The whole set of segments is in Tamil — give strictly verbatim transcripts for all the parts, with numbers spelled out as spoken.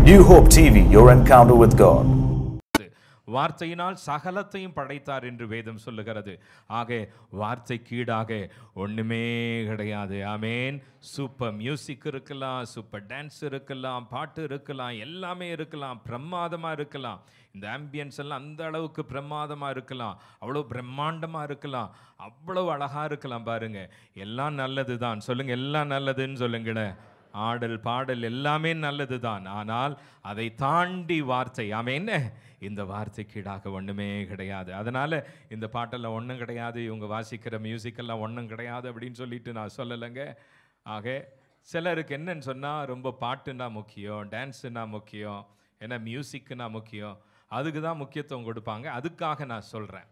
New Hope T V, your encounter with God. வார்த்தையினால் சகலத்தையும் படைத்தார் என்று வேதம் சொல்லுகிறது. ஆக வார்த்தைக்கு ஈடாக ஒண்ணுமே கிடையாது. ஆமேன். சூப்பர் மியூசிக் இருக்கலாம், சூப்பர் டான்ஸ் இருக்கலாம், பாட்டு இருக்கலாம், எல்லாமே இருக்கலாம், பிரமாதமா இருக்கலாம். இந்த ஆம்பியன்ஸ் எல்லாம் அந்த அளவுக்கு பிரமாதமா இருக்கலாம், அவ்வளோ பிரம்மாண்டமா இருக்கலாம், அவ்வளவு அழகா இருக்கலாம். பாருங்க, எல்லாம் நல்லது தான். சொல்லுங்க, எல்லாம் நல்லதுன்னு சொல்லுங்களேன். ஆடல் பாடல் எல்லாமே நல்லது தான். ஆனால் அதை தாண்டி வார்த்தை, ஆமேன், இந்த வார்த்தைக்கு ஈடாக ஒன்றுமே கிடையாது. அதனால் இந்த பாட்டெல்லாம் ஒன்றும் கிடையாது, இவங்க வாசிக்கிற மியூசிக்கெல்லாம் ஒன்றும் கிடையாது அப்படின்னு சொல்லிட்டு நான் சொல்லலைங்க. ஆக சிலருக்கு என்னன்னு சொன்னால், ரொம்ப பாட்டுன்னா முக்கியம், டான்ஸுன்னா முக்கியம், ஏன்னா மியூசிக்குன்னா முக்கியம், அதுக்கு தான் முக்கியத்துவம் கொடுப்பாங்க. அதுக்காக நான் சொல்கிறேன்,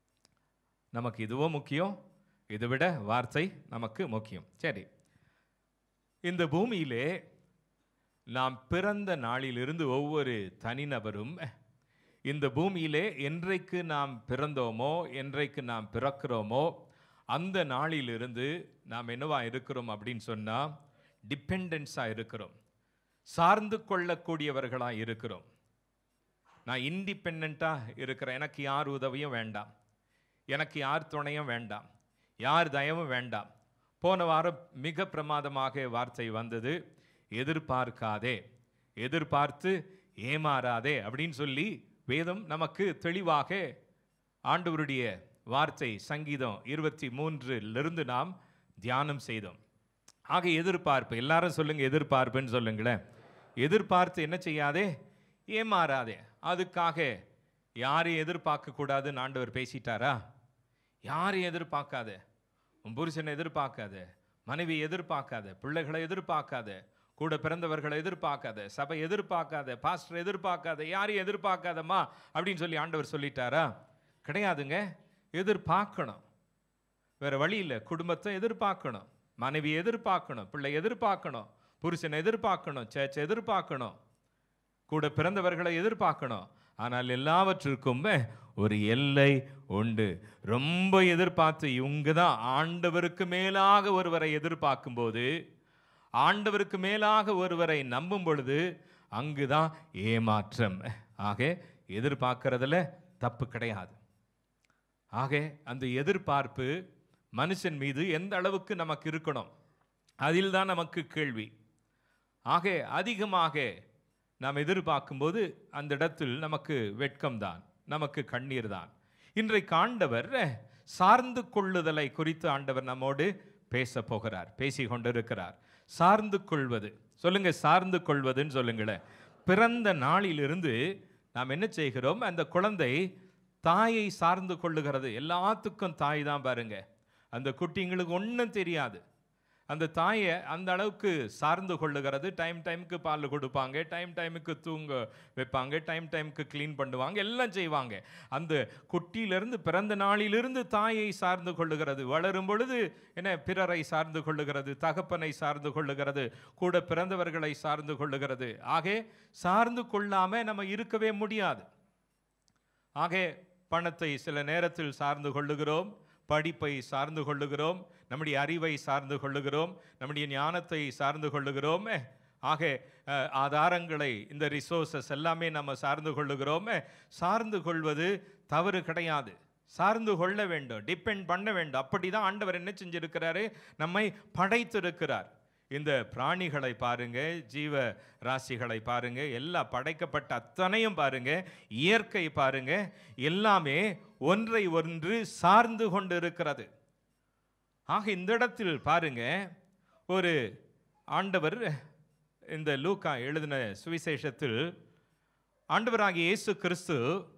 நமக்கு இதுவும் முக்கியம், இதை விட வார்த்தை நமக்கு முக்கியம். சரி, இந்த பூமியிலே நாம் பிறந்த நாளிலிருந்து ஒவ்வொரு தனிநபரும் இந்த பூமியிலே என்றைக்கு நாம் பிறந்தோமோ, என்றைக்கு நாம் பிறக்கிறோமோ, அந்த நாளிலிருந்து நாம் என்னவா இருக்கிறோம் அப்படின்னு சொன்னால், டிபெண்டன்ஸாக இருக்கிறோம், சார்ந்து கொள்ளக்கூடியவர்களாக இருக்கிறோம். நான் இண்டிபெண்ட்டாக இருக்கிறேன், எனக்கு யார் உதவியும் வேண்டாம், எனக்கு யார் துணையும் வேண்டாம், யார் தயவும் வேண்டாம். போன வாரம் மிக பிரமாதமாக வார்த்தை வந்தது, எதிர்பார்க்காதே, எதிர்பார்த்து ஏமாறாதே அப்படின்னு சொல்லி வேதம் நமக்கு தெளிவாக ஆண்டவருடைய வார்த்தை சங்கீதம் இருபத்தி மூன்றிலிருந்து நாம் தியானம் செய்தோம். ஆக எதிர்பார்ப்பு, எல்லாரும் சொல்லுங்க, எதிர்பார்ப்புன்னு சொல்லுங்களேன். எதிர்பார்த்து என்ன செய்யாதே, ஏமாறாதே. அதுக்காக யாரையும் எதிர்பார்க்க கூடாதுன்னு ஆண்டவர் பேசிட்டாரா? யாரையும் எதிர்பார்க்காத, உன் புருஷனை எதிர்பார்க்காத, மனைவி எதிர்பார்க்காத, பிள்ளைகளை எதிர்பார்க்காத, கூட பிறந்தவர்களை எதிர்பார்க்காத, சபை எதிர்பார்க்காத, பாஸ்டர் எதிர்பார்க்காத, யாரையும் எதிர்பார்க்காதம்மா அப்படின்னு சொல்லி ஆண்டவர் சொல்லிட்டாரா? கிடையாதுங்க. எதிர்பார்க்கணும், வேற வழி இல்லை. குடும்பத்தை எதிர்பார்க்கணும், மனைவியை எதிர்பார்க்கணும், பிள்ளை எதிர்பார்க்கணும், புருஷனை எதிர்பார்க்கணும், சேச்சை எதிர்பார்க்கணும், கூட பிறந்தவர்களை எதிர்பார்க்கணும். ஆனால் எல்லாவற்றிற்கும் ஒரு எல்லை உண்டு. ரொம்ப எதிர்பார்த்து இவங்க தான் ஆண்டவருக்கு மேலாக ஒருவரை எதிர்பார்க்கும் போது, ஆண்டவருக்கு மேலாக ஒருவரை நம்பும் பொழுது அங்குதான் ஏமாற்றம். ஆக எதிர்பார்க்கறதுல தப்பு கிடையாது. ஆக அந்த எதிர்பார்ப்பு மனுஷன் மீது எந்த அளவுக்கு நமக்கு இருக்கணும், அதில் தான் நமக்கு கேள்வி. ஆக அதிகமாக நாம் எதிர்பார்க்கும்போது அந்த இடத்தில் நமக்கு வெட்கம்தான், நமக்கு கண்ணீர் தான். இன்றைக்கு ஆண்டவர் சார்ந்து கொள்ளுதலை குறித்து ஆண்டவர் நம்மோடு பேச போகிறார், பேசி கொண்டிருக்கிறார். சார்ந்து கொள்வது, சொல்லுங்க, சார்ந்து கொள்வதுன்னு சொல்லுங்களேன். பிறந்த நாளிலிருந்து நாம் என்ன செய்கிறோம், அந்த குழந்தை தாயை சார்ந்து கொள்ளுகிறது. எல்லாத்துக்கும் தாய் தான் பாருங்க. அந்த குட்டிங்களுக்கு ஒன்றும் தெரியாது, அந்த தாயை அந்த அளவுக்கு சார்ந்து கொள்ளுகிறது. டைம் டைமுக்கு பால் கொடுப்பாங்க, டைம் டைமுக்கு தூங்க வைப்பாங்க, டைம் டைமுக்கு க்ளீன் பண்ணுவாங்க, எல்லாம் செய்வாங்க. அந்த குட்டியிலிருந்து, பிறந்த நாளிலிருந்து தாயை சார்ந்து கொள்ளுகிறது. வளரும் பொழுது என்ன, பிறரை சார்ந்து கொள்ளுகிறது, தகப்பனை சார்ந்து கொள்ளுகிறது, கூட பிறந்தவர்களை சார்ந்து கொள்ளுகிறது. ஆக சார்ந்து கொள்ளாமல் நம்ம இருக்கவே முடியாது. ஆக பணத்தை சில நேரத்தில் சார்ந்து கொள்ளுகிறோம், படிப்பை சார்ந்து கொள்ளுகிறோம், நம்முடைய அறிவை சார்ந்து கொள்ளுகிறோம், நம்முடைய ஞானத்தை சார்ந்து கொள்ளுகிறோம். ஆக ஆதாரங்களை, இந்த ரிசோர்ஸஸ் எல்லாமே நம்ம சார்ந்து கொள்ளுகிறோம். சார்ந்து கொள்வது தவறு கிடையாது, சார்ந்து கொள்ள வேண்டும், டிபெண்ட் பண்ண வேண்டும். அப்படி தான் ஆண்டவர் என்ன செஞ்சிருக்கிறாரு, நம்மை படைத்திருக்கிறார். இந்த பிராணிகளை பாருங்க, ஜீவ ராசிகளை பாருங்க, எல்லா படைக்கப்பட்ட அத்தனையும் பாருங்க, இயற்கை பாருங்க, எல்லாமே ஒன்றை ஒன்று சார்ந்து கொண்டு இருக்கிறது. ஆக இந்த இடத்தில் பாருங்க, ஒரு ஆண்டவர் இந்த லூக்கா எழுதின சுவிசேஷத்தில் ஆண்டவராகிய இயேசு கிறிஸ்து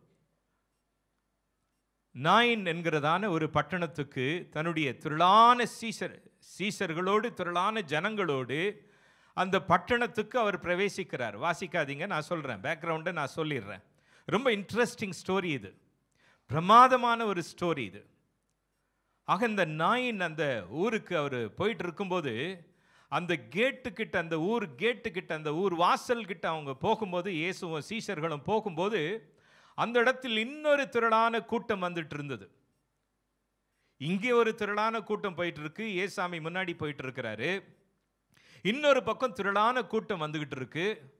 நாயின் என்கிறதான ஒரு பட்டணத்துக்கு தன்னுடைய திரளான சீசர் சீசர்களோடு திரளான ஜனங்களோடு அந்த பட்டணத்துக்கு அவர் பிரவேசிக்கிறார். வாசிக்காதீங்க, நான் சொல்கிறேன், பேக்ரவுண்டை நான் சொல்லிடுறேன். ரொம்ப இன்ட்ரெஸ்டிங் ஸ்டோரி இது, பிரமாதமான ஒரு ஸ்டோரி இது. ஆக இந்த நாயின் அந்த ஊருக்கு அவர் போயிட்டு இருக்கும்போது, அந்த கேட்டுக்கிட்ட, அந்த ஊர் கேட்டுக்கிட்ட, அந்த ஊர் வாசல் கிட்ட அவங்க போகும்போது, இயேசுவும் சீஷர்களும் போகும்போது, அந்த இடத்தில் இன்னொரு திரளான கூட்டம் வந்துட்டு இருந்தது. இங்கே ஒரு திரளான கூட்டம் போயிட்டு இருக்கு, ஏசாமி முன்னாடி போயிட்டு இருக்கிறாரு. இன்னொரு பக்கம் திரளான கூட்டம் வந்துகிட்டு இருக்கு.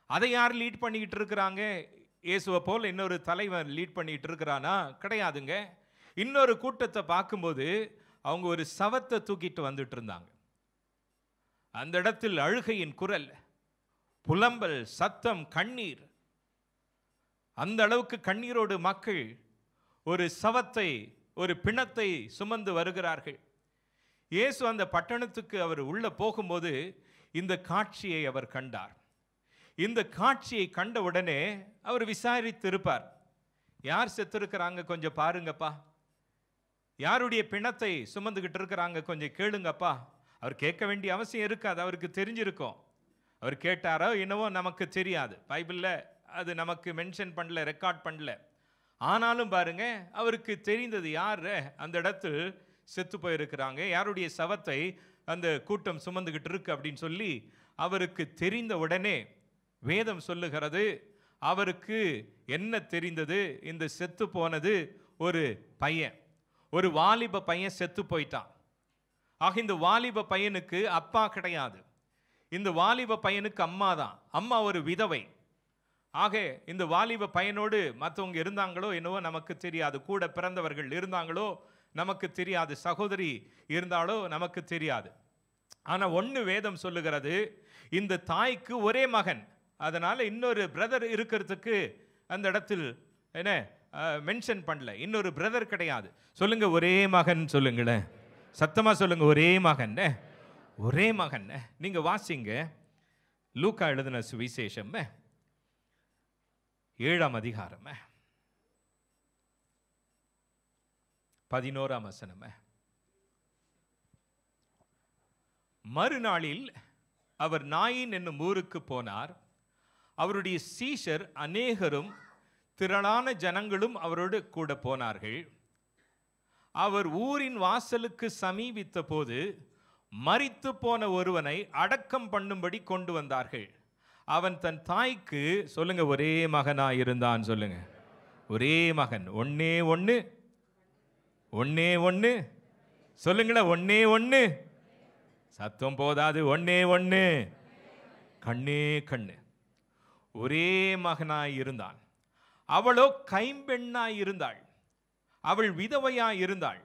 அதை யார் லீட் பண்ணிக்கிட்டு இருக்கிறாங்க? இயேசுவை போல் இன்னொரு தலைவன் லீட் பண்ணிட்டு இருக்கிறானா? கிடையாதுங்க. இன்னொரு கூட்டத்தை பார்க்கும்போது அவங்க ஒரு சவத்தை தூக்கிட்டு வந்துட்டு இருந்தாங்க. அந்த இடத்தில் அழுகையின் குரல், புலம்பல், சத்தம், கண்ணீர். அந்த அளவுக்கு கண்ணீரோடு மக்கள் ஒரு சவத்தை, ஒரு பிணத்தை சுமந்து வருகிறார்கள். இயேசு அந்த பட்டணத்துக்கு அவர் உள்ள போகும்போது இந்த காட்சியை அவர் கண்டார். இந்த காட்சியை கண்ட உடனே அவர் விசாரித்து இருப்பார், யார் செத்துருக்கிறாங்க கொஞ்சம் பாருங்கப்பா, யாருடைய பிணத்தை சுமந்துகிட்டு இருக்கிறாங்க கொஞ்சம் கேளுங்கப்பா. அவர் கேட்க வேண்டிய அவசியம் இருக்காது, அவருக்கு தெரிஞ்சிருக்கும். அவர் கேட்டாரோ என்னவோ நமக்கு தெரியாது, பைபிளில் அது நமக்கு மென்ஷன் பண்ணல, ரெக்கார்ட் பண்ணல. ஆனாலும் பாருங்க, அவருக்கு தெரிந்தது யார் அந்த இடத்தில் செத்து போயிருக்கிறாங்க, யாருடைய சவத்தை அந்த கூட்டம் சுமந்துகிட்டு இருக்கு அப்படின்னு சொல்லி அவருக்கு தெரிந்த உடனே வேதம் சொல்லுகிறது, அவருக்கு என்ன தெரிந்தது? இந்த செத்து போனது ஒரு பையன், ஒரு வாலிப பையன் செத்து போயிட்டான். ஆக இந்த வாலிப பையனுக்கு அப்பா கிடையாது, இந்த வாலிப பையனுக்கு அம்மா தான். அம்மா ஒரு விதவை. ஆக இந்த வாலிப பையனோடு மற்றவங்க இருந்தாங்களோ என்னவோ நமக்கு தெரியாது, கூட பிறந்தவர்கள் இருந்தாங்களோ நமக்கு தெரியாது, சகோதரி இருந்தாலோ நமக்கு தெரியாது. ஆனால் ஒன்று வேதம் சொல்லுகிறது, இந்த தாய்க்கு ஒரே மகன், அதனால் இன்னொரு பிரதர் இருக்கிறதுக்கு அந்த இடத்தில் என்ன மென்ஷன் பண்ணல, இன்னொரு பிரதர் கிடையாது. சொல்லுங்க ஒரே மகன், சொல்லுங்களேன் சத்தமாக சொல்லுங்க, ஒரே மகன், ஒரே மகன். நீங்க வாசிங்க லூக்கா எழுதின சுவிசேஷம் ஏழாம் அதிகாரம் பதினோராம் வசனம். மறுநாளில் அவர் நாயின் என்னும் ஊருக்கு போனார். அவருடைய சீஷர் அநேகரும் திரளான ஜனங்களும் அவரோடு கூட போனார்கள். அவர் ஊரின் வாசலுக்கு சமீபித்த போது மரித்து போன ஒருவனை அடக்கம் பண்ணும்படி கொண்டு வந்தார்கள். அவன் தன் தாய்க்கு, சொல்லுங்க ஒரே மகனாய் இருந்தான், சொல்லுங்க ஒரே மகன், ஒன்னே ஒன்று, ஒன்னே ஒன்று, சொல்லுங்களேன் ஒன்னே ஒன்று, சத்தம் போதாது, ஒன்னே ஒன்று, கண்ணே கண்ணு, ஒரே மகனாய் இருந்தான். அவளோ கைம்பெண்ணாய் இருந்தாள், அவள் விதவையாய் இருந்தாள்.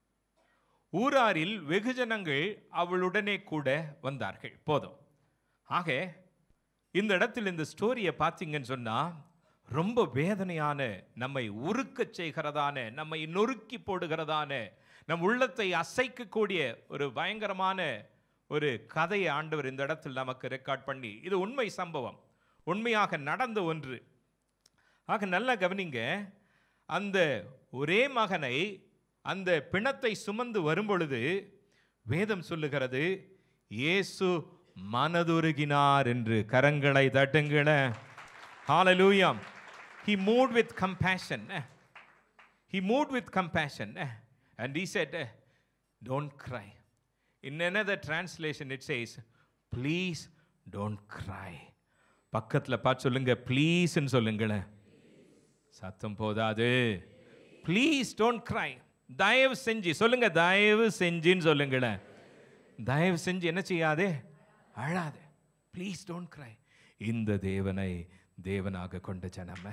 ஊராரில் வெகுஜனங்கள் அவளுடனே கூட வந்தார்கள். போதும். ஆக இந்த இடத்தில் இந்த ஸ்டோரியை பார்த்தீங்கன்னு சொன்னால் ரொம்ப வேதனையான, நம்மை உருக்க செய்கிறதான, நம்மை நொறுக்கி போடுகிறதான, நம் உள்ளத்தை அசைக்கக்கூடிய ஒரு பயங்கரமான ஒரு கதையை ஆண்டவர் இந்த இடத்தில் நமக்கு ரெக்கார்ட் பண்ணி, இது உண்மை சம்பவம், உண்மையாக நடந்த ஒன்று. ஆக நல்லா கவனிங்க, அந்த ஒரே மகனை அந்த பிணத்தை சுமந்து வரும்பொழுது வேதம் சொல்லுகிறது, இயேசு மனதுருகினார் என்று. கரங்களை தட்டுங்கள. ஹalleluya. He moved with compassion. He moved with compassion and he said, don't cry. In another translation it says, please don't cry. பக்கத்தில் பார்த்து சொல்லுங்க, ப்ளீஸ்ன்னு சொல்லுங்களேன், சத்தம் போதாது. ப்ளீஸ் டோன்ட் கிரை, தயவு செஞ்சு சொல்லுங்க, தயவு செஞ்சுன்னு சொல்லுங்களேன், தயவு செஞ்சு என்ன செய்யாதே, அழாதே. Please don't cry. இந்த தேவனை தேவனாக கொண்ட ஜனமே,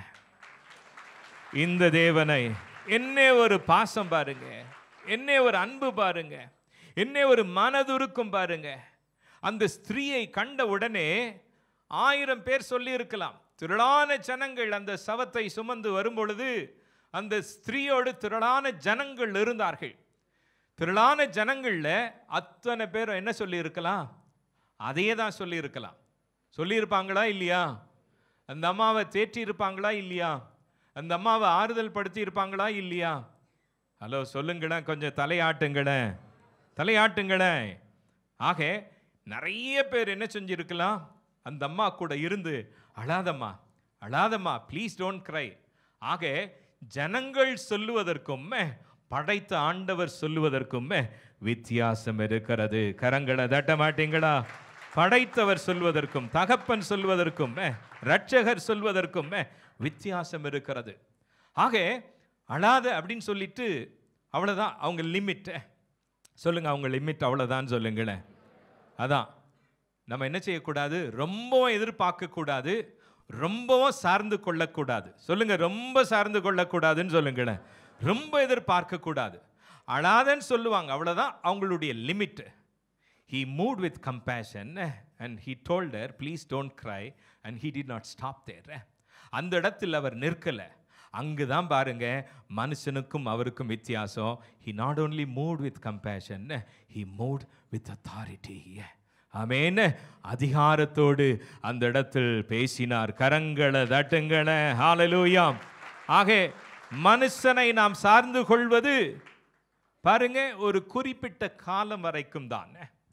இந்த தேவனை, என்ன ஒரு பாசம் பாருங்க, என்ன ஒரு அன்பு பாருங்க, என்ன ஒரு மனதுருக்கம் பாருங்க. அந்த ஸ்திரீயை கண்ட உடனே ஆயிரம் பேர் சொல்லி இருக்கலாம், திரளான ஜனங்கள் அந்த சவத்தை சுமந்து வரும்பொழுது அந்த ஸ்திரீயோடு திரளான ஜனங்கள் இருந்தார்கள். திரளான ஜனங்கள்ல அத்தனை பேர் என்ன சொல்லி இருக்கலாம், அதையே தான் சொல்லி இருக்கலாம். சொல்லியிருப்பாங்களா இல்லையா? அந்த அம்மாவை தேற்றி இருப்பாங்களா இல்லையா? அந்த அம்மாவை ஆறுதல் படுத்தி இருப்பாங்களா இல்லையா? ஹலோ சொல்லுங்களேன், கொஞ்சம் தலையாட்டுங்களேன், தலையாட்டுங்களேன். ஆக நிறைய பேர் என்ன செஞ்சிருக்கலாம், அந்த அம்மா கூட இருந்து, அழாதம்மா அழாதம்மா, ப்ளீஸ் டோன்ட் கிரை. ஆக ஜனங்கள் சொல்லுவதற்கும் படைத்த ஆண்டவர் சொல்லுவதற்கும் வித்தியாசம் இருக்கிறது. கரங்களை தட்ட மாட்டீங்களா? படைத்தவர் சொல்வதற்கும், தகப்பன் சொல்வதற்கும், இரட்சகர் சொல்வதற்கும் வித்தியாசம் இருக்கிறது. ஆக அழாத அப்படின்னு சொல்லிட்டு அவ்வளோதான் அவங்க லிமிட். சொல்லுங்க, அவங்க லிமிட் அவ்வளோதான் சொல்லுங்களேன். அதான் நம்ம என்ன செய்யக்கூடாது? ரொம்பவும் எதிர்பார்க்க கூடாது, ரொம்பவும் சார்ந்து கொள்ளக்கூடாது. சொல்லுங்க, ரொம்ப சார்ந்து கொள்ளக்கூடாதுன்னு சொல்லுங்களேன். ரொம்ப எதிர்பார்க்க கூடாது. அழாதன்னு சொல்லுவாங்க, அவ்வளவுதான் அவங்களுடைய limit. He moved with compassion and he told her, please don't cry, and he did not stop there. அந்த இடத்தில் அவர் நிற்கல. அங்குதான் பாருங்க மனுஷனுக்கும் அவருக்கும் வித்தியாசம். He not only moved with compassion, he moved with authority. ஆமென். அதிகாரத்தோடு அந்த இடத்தில் பேசினார். கரங்களை தட்டுங்களே. ஹalleluya. ஆக மனுஷனை நாம் சார்ந்து கொள்வது பாருங்க ஒரு குறிப்பிட்ட காலம் வரைக்கும் தான்.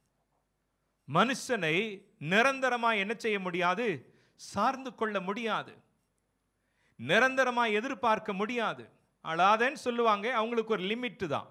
மனுஷனை நிரந்தரமாக என்ன செய்ய முடியாது? சார்ந்து கொள்ள முடியாது, நிரந்தரமாக எதிர்பார்க்க முடியாது. அழாதன்னு சொல்லுவாங்க, அவங்களுக்கு ஒரு லிமிட் தான்.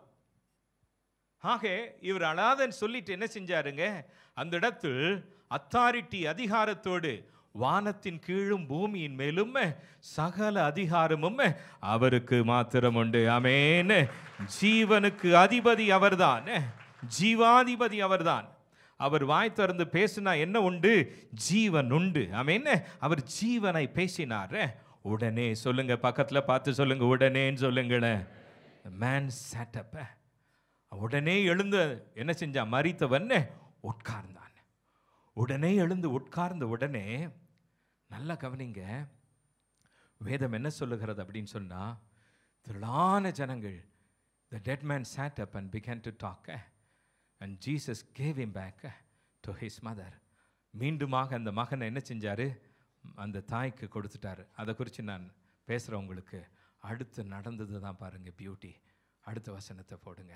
ஆக இவர் அழாதன்னு சொல்லிட்டு என்ன செஞ்சாருங்க? அந்த இடத்தில் அத்தாரிட்டி அதிகாரத்தோடு வானத்தின் கீழும் பூமியின் மேலும் சகல அதிகாரமும் அவருக்கு மாத்திரம் உண்டு. ஆமென். ஜீவனுக்கு அதிபதி அவர்தான், ஜீவாதிபதி அவர்தான். அவர் வாய் திறந்து பேசினா என்ன உண்டு? ஜீவன் உண்டு. ஆமென். அவர் ஜீவனை பேசினார். உடனே சொல்லுங்க, பக்கத்தில் பார்த்து சொல்லுங்க, உடனேன்னு சொல்லுங்களேன். Man sat up. உடனே எழுந்து என்ன செஞ்சான்? மரித்தவன் உட்கார்ந்தான். உடனே எழுந்து உட்கார்ந்த உடனே நல்லா கவனிங்க, வேதம் என்ன சொல்லுகிறது அப்படின்னு சொன்னா, திரளான ஜனங்கள், the dead man sat up and began to talk, and Jesus gave him back to his mother. மீண்டுமாக அந்த மகனை என்ன செஞ்சாரு? அந்த தாய்க்கு கொடுத்துட்டாரு. அதை குறித்து நான் பேசுகிறேன் உங்களுக்கு. அடுத்து நடந்தது தான் பாருங்க பியூட்டி. அடுத்த வசனத்தை போடுங்க.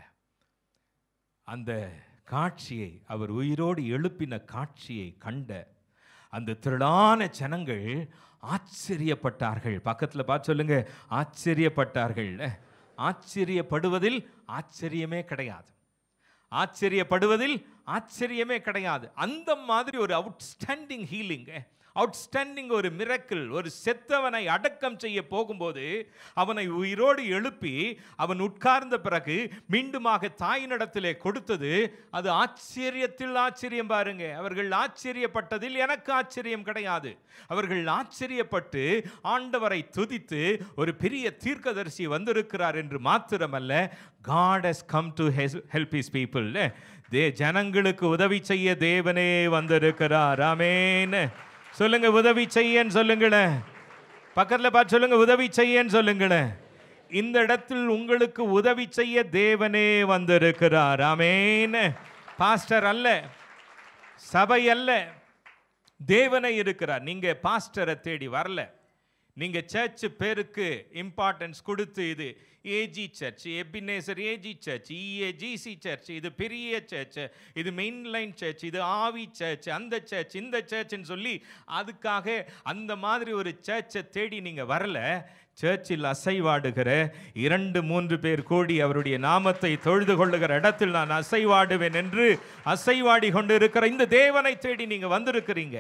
அந்த காட்சியை, அவர் உயிரோடு எழுப்பின காட்சியை கண்ட அந்த திரளான ஜனங்கள் ஆச்சரியப்பட்டார்கள். பக்கத்தில் பார்த்து சொல்லுங்க, ஆச்சரியப்பட்டார்கள். ஆச்சரியப்படுவதில் ஆச்சரியமே கிடையாது, ஆச்சரியப்படுவதில் ஆச்சரியமே கிடையாது. அந்த மாதிரி ஒரு அவுட்ஸ்டாண்டிங் ஹீலிங், அவுட்ஸ்டாண்டிங் ஒரு மிரக்கிள். ஒரு செத்தவனை அடக்கம் செய்ய போகும்போது அவனை உயிரோடு எழுப்பி அவன் உட்கார்ந்த பிறகு மீண்டுமாக தாயினிடத்திலே கொடுத்தது, அது ஆச்சரியத்தில் ஆச்சரியம். பாருங்க, அவர்கள் ஆச்சரியப்பட்டதில் எனக்கு ஆச்சரியம் கிடையாது. அவர்கள் ஆச்சரியப்பட்டு ஆண்டவரை துதித்து ஒரு பெரிய தீர்க்கதரிசி வந்திருக்கிறார் என்று மாத்திரமல்ல, God has come to help his people. தே ஜனங்களுக்கு உதவி செய்ய தேவனே வந்திருக்கிறார். ஆமென். சொல்லுங்க, உதவி செய்யன்னு சொல்லுங்களேன். பக்கத்தில் பார்த்து சொல்லுங்க, உதவி செய்யன்னு சொல்லுங்களேன். இந்த இடத்தில் உங்களுக்கு உதவி செய்ய தேவனே வந்திருக்கிறார். ஆமென். பாஸ்டர் அல்ல, சபை அல்ல, தேவனே இருக்கிறார். நீங்க பாஸ்டரை தேடி வரல. நீங்க சர்ச் பேருக்கு இம்பார்ட்டன்ஸ் கொடுத்து இது AG church, Ebenezer AG church, EAGC church, இது பெரிய சர்ச், இது மெயின்லைன் சர்ச், இது ஆவி சர்ச், அந்த சர்ச், இந்த சர்ச்னு சொல்லி அதுக்காக அந்த மாதிரி ஒரு சர்ச்சை தேடி நீங்கள் வரல. சர்ச்சில் அசைவாடுகிற இரண்டு மூன்று பேர் கூடி அவருடைய நாமத்தை தொழுது கொள்ளுகிற இடத்தில் நான் அசைவாடுவேன் என்று அசைவாடி கொண்டு இருக்கிற இந்த தேவனை தேடி நீங்கள் வந்திருக்கிறீங்க.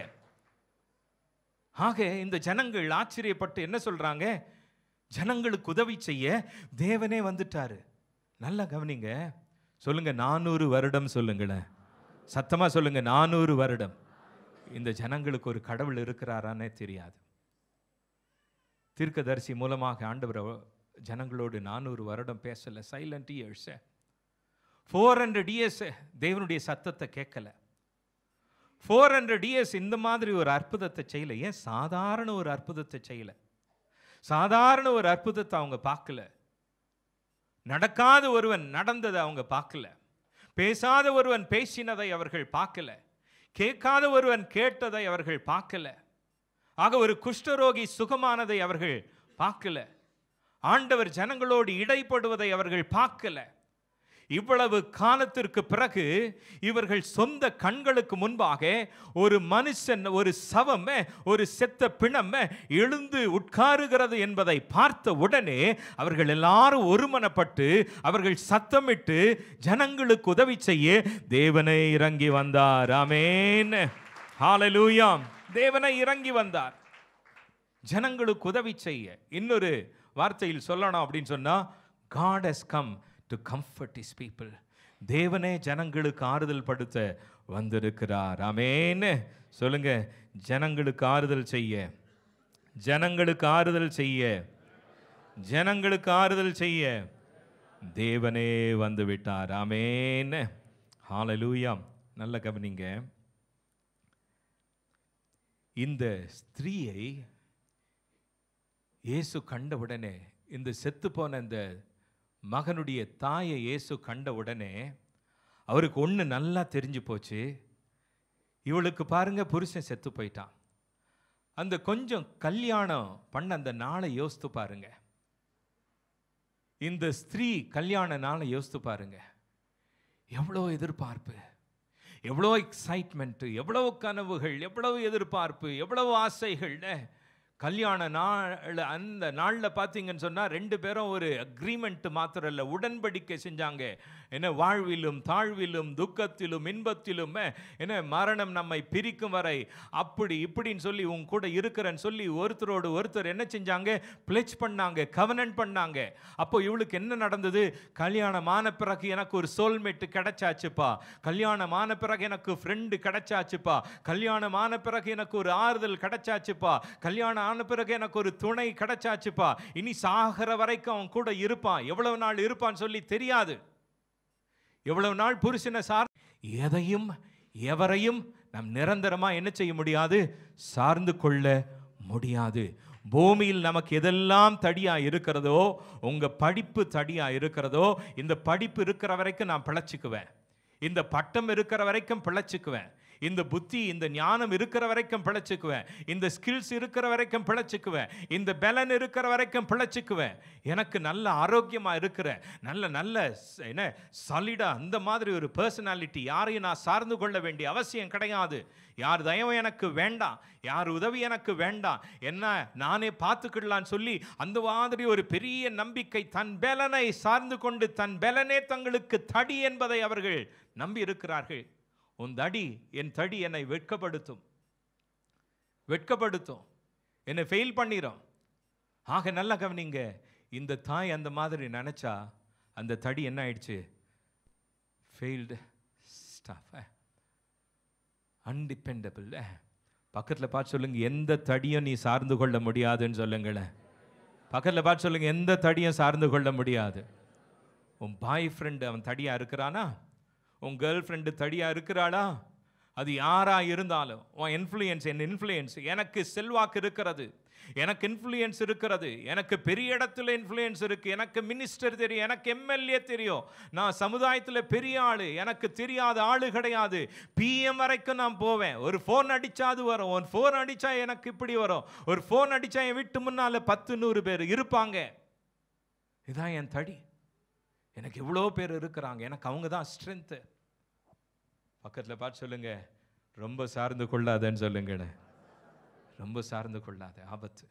ஆக இந்த ஜனங்கள் ஆச்சரியப்பட்டு என்ன சொல்றாங்க? ஜனங்களுக்கு உதவி செய்ய தேவனே வந்துட்டாரு. நல்லா கவனிங்க. சொல்லுங்க, நானூறு வருடம் சொல்லுங்களேன். சத்தமா சொல்லுங்க, நானூறு வருடம். இந்த ஜனங்களுக்கு ஒரு கடவுள் இருக்கிறாரானே தெரியாது. தீர்க்கதரிசி மூலமாக ஆண்டவர் ஜனங்களோடு நானூறு வருடம் பேசல. Silent years, four hundred years தேவனுடைய சத்தத்தை கேட்கல. ஃபோர் ஹண்ட்ரட் இயர்ஸ் இந்த மாதிரி ஒரு அற்புதத்தை செய்யல. ஏன்? சாதாரண ஒரு அற்புதத்தை செய்யல. சாதாரண ஒரு அற்புதத்தை அவங்க பார்க்கல. நடக்காத ஒருவன் நடந்ததை அவங்க பார்க்கல. பேசாத ஒருவன் பேசினதை அவர்கள் பார்க்கல. கேட்காத ஒருவன் கேட்டதை அவர்கள் பார்க்கல. ஆக ஒரு குஷ்டரோகி சுகமானதை அவர்கள் பார்க்கல. ஆண்டவர் ஜனங்களோடு இடைப்படுவதை அவர்கள் பார்க்கல. இவ்வளவு காலத்திற்கு பிறகு இவர்கள் சொந்த கண்களுக்கு முன்பாக ஒரு மனுஷன், ஒரு சவம், ஒரு செத்த பிணம் எழுந்து உட்காருகிறது என்பதை பார்த்த உடனே அவர்கள் எல்லாரும் ஒருமனப்பட்டு அவர்கள் சத்தமிட்டு ஜனங்களுக்கு உதவி செய்ய தேவனை இறங்கி வந்தார். ஆமென். ஹல்லேலூயா. தேவனை இறங்கி வந்தார் ஜனங்களுக்கு உதவி செய்ய. இன்னொரு வார்த்தையில் சொல்லணும் அப்படின்னு சொன்னா, God has come to comfort his people. தேவனே ஜனங்களுக்கு ஆறுதல் படுத்த வந்திருக்கிறார். ஆமென். சொல்லுங்க, ஜனங்களுக்கு ஆறுதல் செய்ய, ஜனங்களுக்கு ஆறுதல் செய்ய, ஜனங்களுக்கு ஆறுதல் செய்ய தேவனே வந்து விட்டார். ஆமென். ஹalleluya. நல்ல கவனிங்க. இந்த ஸ்திரீயை இயேசு கண்டவுடனே, இந்த செத்து போன இந்த மகனுடைய தாயை இயேசு கண்ட உடனே அவருக்கு ஒன்று நல்லா தெரிஞ்சு போச்சு. இவளுக்கு பாருங்க, புருஷன் செத்து போயிட்டான். அந்த கொஞ்சம் கல்யாணம் பண்ண அந்த நாளை யோசித்து பாருங்க. இந்த ஸ்திரீ கல்யாண நாளை யோசித்து பாருங்க. எவ்வளோ எதிர்பார்ப்பு, எவ்வளோ எக்ஸைட்மெண்ட்டு, எவ்வளவு கனவுகள், எவ்வளவு எதிர்பார்ப்பு, எவ்வளவு ஆசைகள். கல்யாண நாள் அந்த நாளில் பார்த்தீங்கன்னு சொன்னால் ரெண்டு பேரும் ஒரு அக்ரிமெண்ட் மாத்திரம் இல்லை, உடன்படிக்கை செஞ்சாங்க. என்ன, வாழ்விலும் தாழ்விலும் துக்கத்திலும் இன்பத்திலும் என்ன, மரணம் நம்மை பிரிக்கும் வரை அப்படி இப்படின்னு சொல்லி உங்க கூட இருக்கிறேன்னு சொல்லி ஒருத்தரோடு ஒருத்தர் என்ன செஞ்சாங்க, பிளெட்ஜ் பண்ணாங்க, கவனன்ட் பண்ணாங்க. அப்போ இவளுக்கு என்ன நடந்தது? கல்யாணமான பிறகு எனக்கு ஒரு சோல்மேட்டு கிடைச்சாச்சுப்பா, கல்யாணமான பிறகு எனக்கு ஃப்ரெண்டு கிடைச்சாச்சுப்பா, கல்யாணமான பிறகு எனக்கு ஒரு ஆறுதல் கிடைச்சாச்சுப்பா, கல்யாணம் ஆன பிறகு எனக்கு ஒரு துணை கிடைச்சாச்சுப்பா, இனி சாகிற வரைக்கும் அவன் கூட இருப்பான். எவ்வளவு நாள் இருப்பான்னு சொல்லி தெரியாது. எவ்வளவு நாள் புருஷனை சார், எதையும் எவரையும் நாம் நிரந்தரமா என்ன செய்ய முடியாது, சார்ந்து கொள்ள முடியாது. பூமியில் நமக்கு எதெல்லாம் தடியா இருக்கிறதோ, உங்க படிப்பு தடியா இருக்கிறதோ, இந்த படிப்பு இருக்கிற வரைக்கும் நான் பிழைச்சுக்குவேன், இந்த பட்டம் இருக்கிற வரைக்கும் பிழைச்சுக்குவேன், இந்த புத்தி இந்த ஞானம் இருக்கிற வரைக்கும் பிழைச்சுக்குவேன், இந்த ஸ்கில்ஸ் இருக்கிற வரைக்கும் பிழைச்சுக்குவேன், இந்த பலன் இருக்கிற வரைக்கும் பிழைச்சுக்குவேன். எனக்கு நல்ல ஆரோக்கியமா இருக்கிற நல்ல நல்ல என்ன சாலிடா அந்த மாதிரி ஒரு பர்சனாலிட்டி யாரையும் நான் சார்ந்து கொள்ள வேண்டிய அவசியம் கிடையாது. யார் தயவு எனக்கு வேண்டாம், யார் உதவி எனக்கு வேண்டாம், என்ன நானே பார்த்துக்கிடலான்னு சொல்லி அந்த மாதிரி ஒரு பெரிய நம்பிக்கை, தன் பலனை சார்ந்து கொண்டு தன் பலனே தங்களுக்கு தடி என்பதை அவர்கள் நம்பி இருக்கிறார்கள். உன் தடி, என் தடி என்னை வெட்கப்படுத்தும், வெட்கப்படுத்தும், என்னை ஃபெயில் பண்ணிடும். ஆக நல்லா கவனிங்க, இந்த தாய் அந்த மாதிரி நினைச்சா அந்த தடி என்ன ஆயிடுச்சு, ஃபெயில்டு ஸ்டாஃப், அன்டிபெண்டபிள். பக்கத்தில் பார்த்து சொல்லுங்க, எந்த தடியும் நீ சார்ந்து கொள்ள முடியாதுன்னு சொல்லுங்களேன். பக்கத்தில் பார்த்து சொல்லுங்க, எந்த தடியும் சார்ந்து கொள்ள முடியாது. உன் பாய் ஃப்ரெண்டு அவன் தடியா இருக்கிறானா, உன் கேர்ள் ஃப்ரெண்டு தடியா இருக்கிறாளா, அது யாரா இருந்தாலும் உன் இன்ஃப்ளூயன்ஸ், என் இன்ஃப்ளூயன்ஸ், எனக்கு செல்வாக்கு இருக்கிறது, எனக்கு இன்ஃப்ளூயன்ஸ் இருக்கிறது, எனக்கு பெரிய இடத்துல இன்ஃப்ளூயன்ஸ் இருக்கு, எனக்கு மினிஸ்டர் தெரியும், எனக்கு எம்எல்ஏ தெரியும், நான் சமுதாயத்தில் பெரிய ஆளு, எனக்கு தெரியாத ஆளு கிடையாது, பிஎம் வரைக்கும் நான் போவேன், ஒரு ஃபோன் அடிச்சா அது வரும், ஒரு ஃபோன் அடிச்சா எனக்கு இப்படி வரும், ஒரு ஃபோன் அடிச்சா என் வீட்டு முன்னால பத்து நூறு பேர் இருப்பாங்க. இதான் என் தடி, எனக்கு எவ்வளோ பேர் இருக்கிறாங்க, எனக்கு அவங்க தான் ஸ்ட்ரென்த்து. பக்கத்தில் பார்த்து சொல்லுங்க, ரொம்ப சார்ந்து கொள்ளாதன்னு சொல்லுங்க, ரொம்ப சார்ந்து கொள்ளாத, ஆபத்து.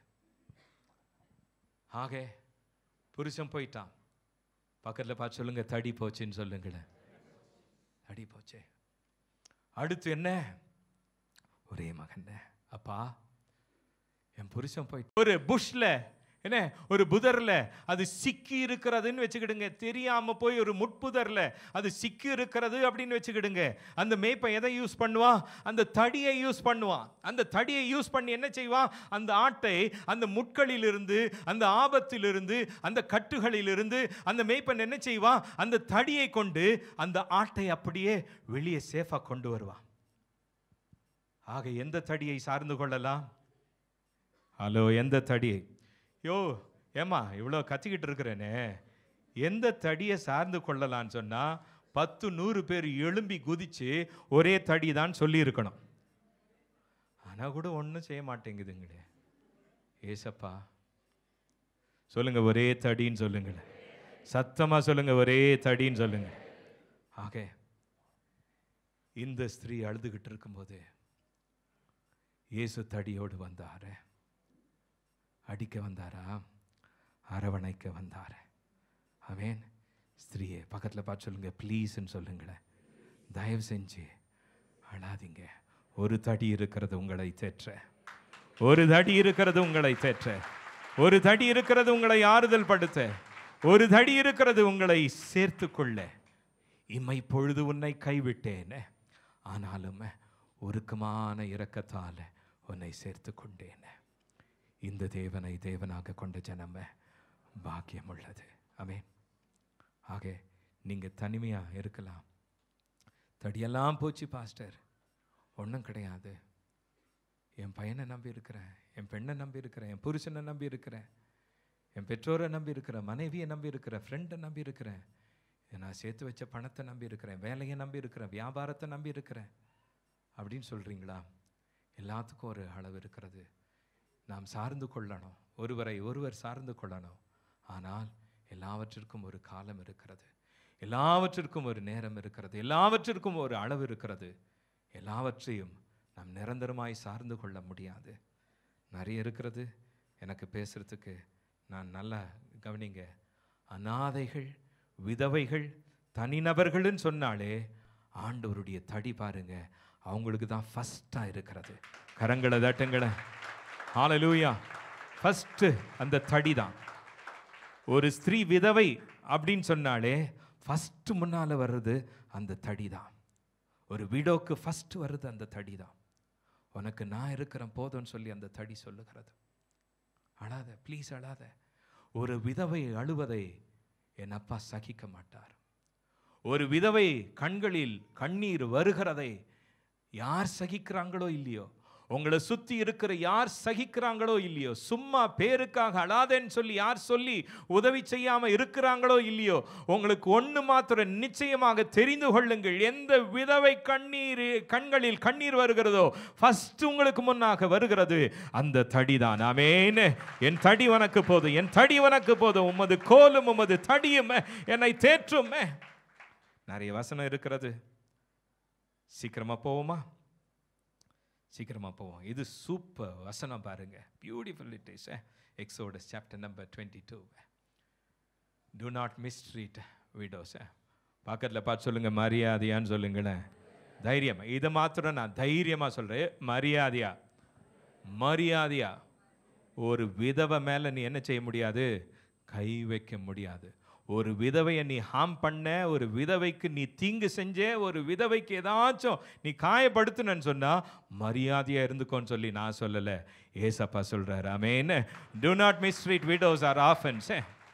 ஆக புருஷன் போயிட்டான், பக்கத்தில் பார்த்து சொல்லுங்க, தடி போச்சுன்னு சொல்லுங்களேன், தடி போச்சு. அடுத்து என்ன, ஒரே மகன், அப்பா என் புருஷன் போயிட்டு ஒரு புஷ்ல என்ன, ஒரு புதர்ல அது சிக்கி இருக்கிறதுன்னு வச்சுக்கிடுங்க, தெரியாம போய் ஒரு முட்புதர்ல அது சிக்கி இருக்கிறது அப்படின்னு வச்சுக்கிடுங்க. அந்த மேய்ப்பன் எதை யூஸ் பண்ணுவான், அந்த தடியை யூஸ் பண்ணுவான். அந்த தடியை யூஸ் பண்ணி என்ன செய்வான், அந்த ஆட்டை அந்த முட்களிலிருந்து, அந்த ஆபத்திலிருந்து, அந்த கட்டுகளிலிருந்து அந்த மேய்ப்பன் என்ன செய்வான், அந்த தடியை கொண்டு அந்த ஆட்டை அப்படியே வெளியே சேஃபா கொண்டு வருவான். ஆக எந்த தடியை சார்ந்து கொள்ளலாம்? ஹலோ, எந்த தடியை? யோ ஏமா இவ்வளோ கத்திக்கிட்டு இருக்கிறேனே, எந்த தடியை சார்ந்து கொள்ளலான்னு சொன்னால் பத்து நூறு பேர் எழும்பி குதிச்சு ஒரே தடி தான் சொல்லி இருக்கணும். ஆனால் கூட ஒன்றும் செய்ய மாட்டேங்குதுங்களே. ஏசப்பா சொல்லுங்க, ஒரே தடின்னு சொல்லுங்களேன், சத்தமாக சொல்லுங்க, ஒரே தடின்னு சொல்லுங்க. ஆக இந்த ஸ்திரீ அழுதுகிட்டு இருக்கும்போது இயேசு தடியோடு வந்தார். அடிக்க வந்தாரா, அரவணைக்க வந்தார். ஆமென். ஸ்திரீயே பக்கத்தில் பார்த்து சொல்லுங்க, ப்ளீஸ்ன்னு சொல்லுங்களேன், தயவு செஞ்சு அழாதீங்க. ஒரு தடி இருக்கிறது உங்களை தேற்ற, ஒரு தடி இருக்கிறது உங்களை தேற்ற, ஒரு தடி இருக்கிறது உங்களை ஆறுதல் படுத்த, ஒரு தடி இருக்கிறது உங்களை சேர்த்து கொள்ள. இம்மை பொழுது உன்னை கைவிட்டேன், ஆனாலும் உருக்கமான இரக்கத்தால் உன்னை சேர்த்து கொண்டேன். இந்த தேவனை தேவனாக கொண்ட ஜனம பாக்கியம் உள்ளது. ஆமென். ஆக நீங்கள் தனிமையாக இருக்கலாம். தடியெல்லாம் போச்சு பாஸ்டர், ஒன்றும் கிடையாது. என் பையனை நம்பி இருக்கிறேன், என் பெண்ணை நம்பி இருக்கிறேன், என் புருஷனை நம்பி இருக்கிறேன், என் பெற்றோரை நம்பி இருக்கிறேன், மனைவியை நம்பி இருக்கிறேன், ஃப்ரெண்டை நம்பி இருக்கிறேன், நான் சேர்த்து வச்ச பணத்தை நம்பி இருக்கிறேன், வேலையை நம்பி இருக்கிறேன், வியாபாரத்தை நம்பி இருக்கிறேன் அப்படின்னு சொல்கிறீங்களா? எல்லாத்துக்கும் ஒரு அளவு இருக்கிறது. நாம் சார்ந்து கொள்ளணும், ஒருவரை ஒருவர் சார்ந்து கொள்ளணும். ஆனால் எல்லாவற்றிற்கும் ஒரு காலம் இருக்கிறது, எல்லாவற்றிற்கும் ஒரு நேரம் இருக்கிறது, எல்லாவற்றிற்கும் ஒரு அளவு இருக்கிறது. எல்லாவற்றையும் நாம் நிரந்தரமாய் சார்ந்து கொள்ள முடியாது. நிறைய இருக்கிறது எனக்கு பேசுறதுக்கு. நான் நல்லா கவனிங்க. அனாதைகள், விதவைகள், தனிநபர்கள்னு சொன்னாலே ஆண்டவருடைய தடி பாருங்க, அவங்களுக்கு தான் ஃபஸ்ட்டாக இருக்கிறது. கரங்களை தட்டுங்கள. ஹல்லேலூயா. ஃபஸ்ட்டு அந்த தடி தான். ஒரு ஸ்திரீ விதவை அப்படின்னு சொன்னாலே ஃபஸ்ட்டு முன்னால் வர்றது அந்த தடி தான். ஒரு விடோக்கு ஃபஸ்ட்டு வர்றது அந்த தடி தான். உனக்கு நான் இருக்கிறேன் போதும்னு சொல்லி அந்த தடி சொல்லுகிறது. அழாத, ப்ளீஸ் அழாத. ஒரு விதவை அழுவதை என் அப்பா சகிக்க மாட்டார். ஒரு விதவை கண்களில் கண்ணீர் வருகிறதை யார் சகிக்கிறாங்களோ இல்லையோ, உங்களை சுற்றி இருக்கிற யார் சகிக்கிறாங்களோ இல்லையோ, சும்மா பேருக்காக அழாதேன்னு சொல்லி யார் சொல்லி உதவி செய்யாமல் இருக்கிறாங்களோ இல்லையோ, உங்களுக்கு ஒன்று மாத்திரம் நிச்சயமாக தெரிந்து கொள்ளுங்கள். எந்த விதவை கண்ணீர் கண்களில் கண்ணீர் வருகிறதோ ஃபர்ஸ்ட் உங்களுக்கு முன்னாக வருகிறது அந்த தடி தான். ஆமென். என் தடி உனக்கு போதும், என் தடி உனக்கு போதும், உமது கோலும் உமது தடியும் என்னை தேற்றும். நிறைய வசனம் இருக்கிறது. சீக்கிரமா போவோமா? சீக்கிரமா போவோம். இது சூப்பர் வசனம் பாருங்க. Beautiful it is. Exodus chapter number twenty two. Do not mistreat widows. பக்கத்தில் பார்த்து சொல்லுங்க, மரியாதையான்னு சொல்லுங்களேன். தைரியம். இதை மாத்திரம் நான் தைரியமா சொல்றேன். மரியாதையா, மரியாதையா. ஒரு விதவை மேல நீ என்ன செய்ய முடியாது? கை வைக்க முடியாது. ஒரு விதவையை நீ ஹார்ம் பண்ண, ஒரு விதவைக்கு நீ தீங்கு செஞ்ச, ஒரு விதவைக்கு ஏதாச்சும் நீ காயப்படுத்துனன்னு சொன்னா மரியாதையா இருந்துக்கோன்னு சொல்லி நான் சொல்லலை, ஏசப்பா சொல்றாரு. ஆமென். Do not mistreat widows or orphans.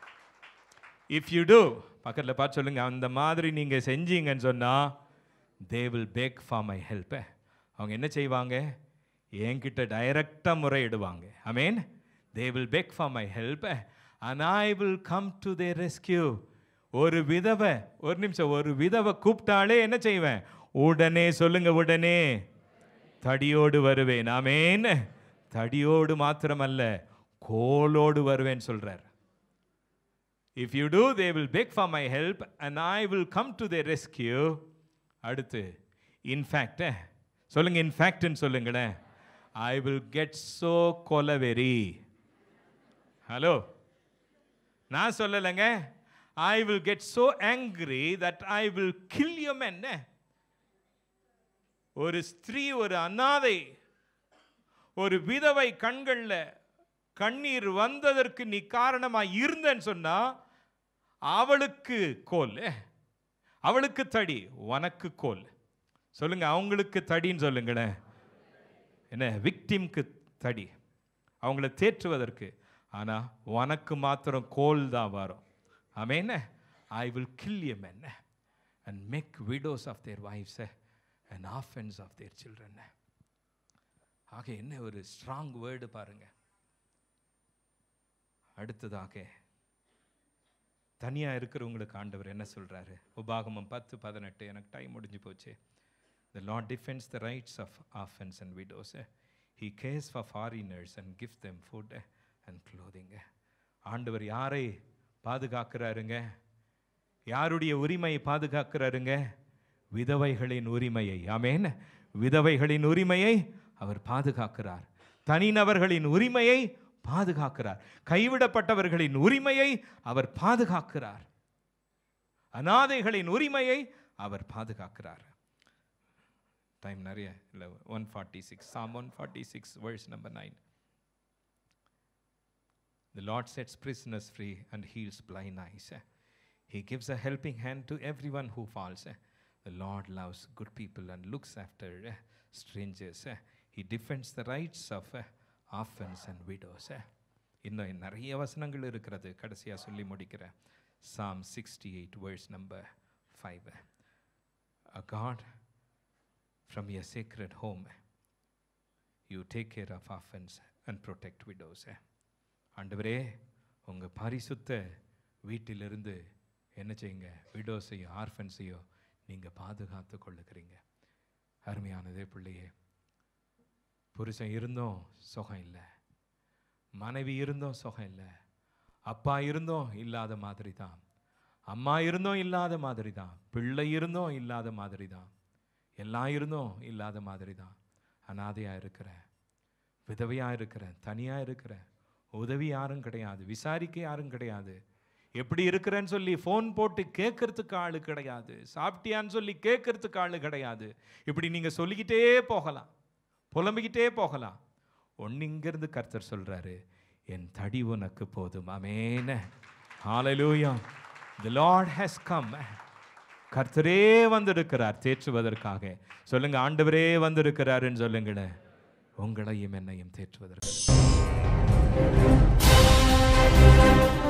If you do, பக்கத்தில் பார்த்து சொல்லுங்க, அந்த மாதிரி நீங்க செஞ்சீங்கன்னு சொன்னா they will beg for my help. அவங்க என்ன செய்வாங்க? என்கிட்ட டைரக்டா முறையிடுவாங்க. ஆமென். They will beg for my help and I will come to their rescue. ஒரு விதவை, ஒரு நிமிஷம், ஒரு விதவை கூப்பிட்டாலே என்ன செய்வேன்? உடனே சொல்லுங்க, உடனே தடியோடு வருவேன். ஆமென். தடியோடு மாத்திரமல்ல, கோலோடு வருவேன் சொல்றார். If you do, they will beg for my help and I will come to their rescue. அடுத்து in fact, சொல்லுங்க, in fact ன்னு சொல்லுங்களேன். I will get so கொலவெறி. ஹலோ, நான் சொல்லலைங்க. I will get so angry that I will kill your men. ஒரு ஸ்திரீ, ஒரு அனாதை, ஒரு விதவை கண்கள்ல கண்ணீர் வந்ததற்கு நீ காரணமா இருந்தன்னு சொன்னா அவளுக்கு கோல், அவளுக்கு தடி, உனக்கு கோல். சொல்லுங்க, அவங்களுக்கு தடின்னு சொல்லுங்களேன். என்ன? விக்டிம்க்கு தடி, அவங்கள தேற்றுவதற்கு. ஆனா உனக்கு மாத்திரம் கோல் தான் வரும். ஆமென். I will kill your men and make widows of their wives and orphans of their children. ஆக என்ன ஒரு ஸ்ட்ராங் வேர்டு பாருங்க. அடுத்ததாக தனியா இருக்கிறவங்களுக்கு ஆண்டவர் என்ன சொல்றாரு? உபாகமம் பத்து பதினெட்டு. எனக்கு டைம் முடிஞ்சு போச்சு. The Lord defends the rights of orphans and widows. He cares for foreigners and gives them food and clothing. ஆண்டவர் யாரை பாதுகாக்கிறாருங்க? யாருடைய உரிமையை பாதுகாக்கிறாருங்க? விதவைகளின் உரிமையை. ஆமென். விதவைகளின் உரிமையை அவர் பாதுகாக்கிறார். தனிநபர்களின் உரிமையை பாதுகாக்கிறார். கைவிடப்பட்டவர்களின் உரிமையை அவர் பாதுகாக்கிறார். அனாதைகளின் உரிமையை அவர் பாதுகாக்கிறார். டைம் நிறைய இல்லை. One forty six Psalm one forty-six verse number nine. The Lord sets prisoners free and heals blind eyes. He gives a helping hand to everyone who falls. eh. The Lord loves good people and looks after eh, strangers. eh. He defends the rights of eh, orphans and widows. eh. இன்னும் நிறைய வசனங்கள் இருக்கிறது. கடைசியாக சொல்லி முடிக்கிறேன். Psalm sixty-eight verse number five. A God from your sacred home, you take care of orphans and protect widows. ஆண்டவரே, உங்கள் பரிசுத்த வீட்டிலிருந்து என்ன செய்யுங்க, விடோஸையோ ஆர்ஃபன்ஸையோ நீங்கள் பாதுகாத்து கொள்ளுகிறீங்க. அருமையானதே பிள்ளையே, புருஷன் இருந்தோம் சுகம் இல்லை, மனைவி இருந்தோம் சுகம் இல்லை, அப்பா இருந்தோம் இல்லாத மாதிரி தான், அம்மா இருந்தோம் இல்லாத மாதிரி தான், பிள்ளை இருந்தோம் இல்லாத மாதிரி தான், எல்லாம் இருந்தோம் இல்லாத மாதிரி தான். அனாதையாக இருக்கிறேன், விதவையாக இருக்கிறேன், தனியாக இருக்கிறேன், உதவி யாரும் கிடையாது, விசாரிக்க யாரும் கிடையாது, எப்படி இருக்கிறேன்னு சொல்லி ஃபோன் போட்டு கேட்கறதுக்கு ஆள் கிடையாது, சாப்பிட்டியான்னு சொல்லி கேட்கறதுக்கு ஆள் கிடையாது. இப்படி நீங்கள் சொல்லிக்கிட்டே போகலாம், புலம்பிக்கிட்டே போகலாம். ஒன்று இங்கிருந்து கர்த்தர் சொல்கிறாரு, என் தடி உனக்கு போதும். ஆமென். ஹல்லேலூயா. The Lord has come. கர்த்தரே வந்திருக்கிறார் தேற்றுவதற்காக. சொல்லுங்க, ஆண்டவரே வந்திருக்கிறாருன்னு சொல்லுங்களேன், உங்களையும் என்னையும் தேற்றுவதற்கு.